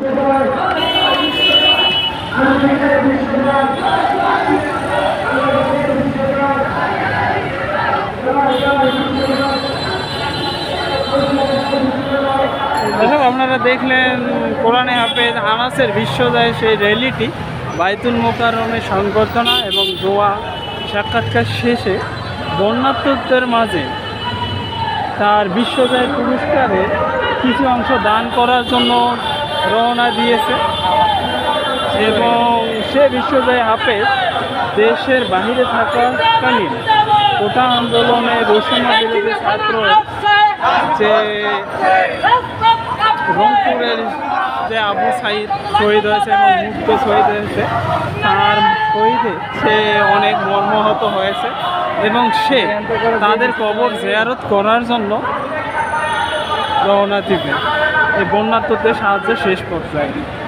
দর্শক, আপনারা দেখলেন কোরআনে হাফেজ আনাসের বিশ্বজয় সেই র্যালিটি বাইতুল মোকাররমে সংবর্ধনা এবং দোয়া সাক্ষাৎকার শেষে বন্যার্তদের মাঝে তার বিশ্বজয় পুরস্কারে কিছু অংশ দান করার জন্য রওনা দিয়েছে। এবং সে বিশ্বজয় হাফেজ দেশের বাহিরে থাকাকালীন কোটা আন্দোলনে বৈষম্য বিরোধী ছাত্র যে রংপুরের যে আবু সাইদ শহীদ হয়েছে এবং মুক্ত শহীদ হয়েছে, তার শহীদে সে অনেক মর্মাহত হয়েছে এবং সে তাদের কবর জিয়ারত করার জন্য রওনা দিবে এই বন্যার্তদের সাহায্যের শেষ পর্যায়ে।